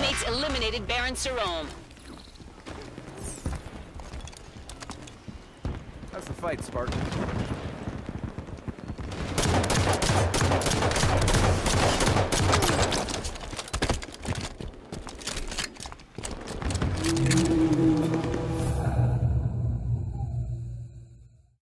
teammates eliminated Baron Sarome. How's the fight, Spartan?